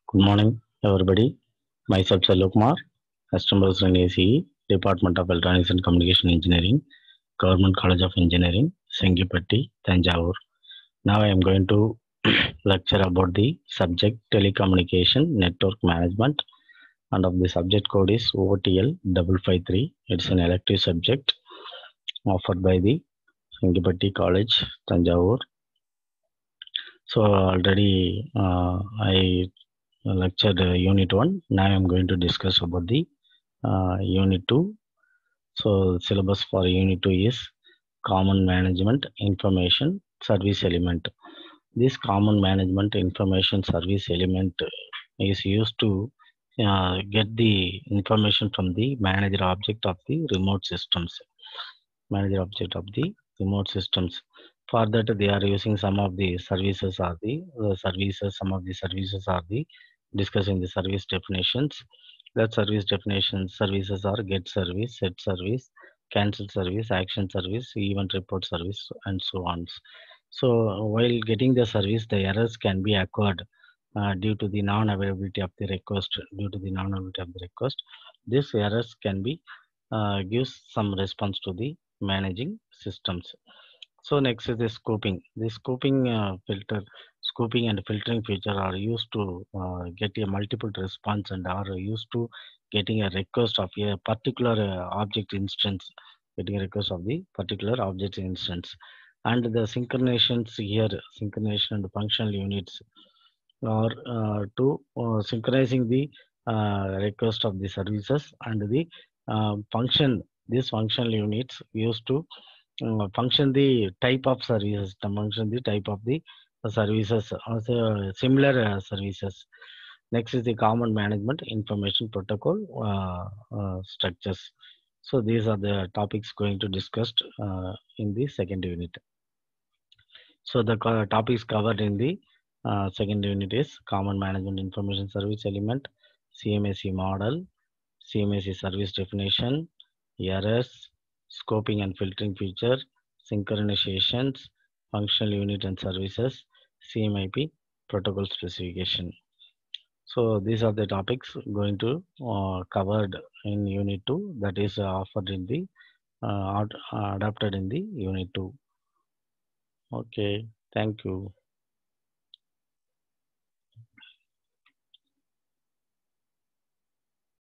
Good morning, everybody. Myself Sallu Kumar, Assistant Professor in ACE, Department of Electronics and Communication Engineering, Government College of Engineering, Sengipatti, Tanjavur. Now I am going to lecture about the subject Telecommunication Network Management, and of the subject code is OTL 553. It's an elective subject offered by the Sengipatti College, Tanjavur. So already I lectured Unit 1. Now I am going to discuss about the Unit 2. So syllabus for Unit 2 is Common Management Information Service Element. This Common Management Information Service Element is used to get the information from the manager object of the remote systems. Manager object of the remote systems. For that, they are using some of the services are the services. Some of the services are the discussing the service definitions. That service definitions services are get service, set service, cancel service, action service, event report service, and so on. So while getting the service, the errors can be occurred due to the non-availability of the request. Due to the non-availability of the request, these errors can be gives some response to the managing systems. So next is the scoping. The scoping and filtering feature are used to get a multiple response and are used to getting a request of a particular object instance, getting a request of the particular object instance. And the synchronizations here, synchronization and functional units are to synchronizing the request of the services and the function. These functional units used to function the type of services, to function the type of the services, also similar services. Next is the common management information protocol structures. So these are the topics going to discussed in the second unit. So the topics covered in the second unit is Common Management Information Service Element, CMSE model, CMSE service definition, errors, scoping and filtering feature, synchronizations, functional unit and services, CMIP protocol specification. So these are the topics going to covered in Unit 2, that is offered in the adapted in the Unit 2. Okay, thank you.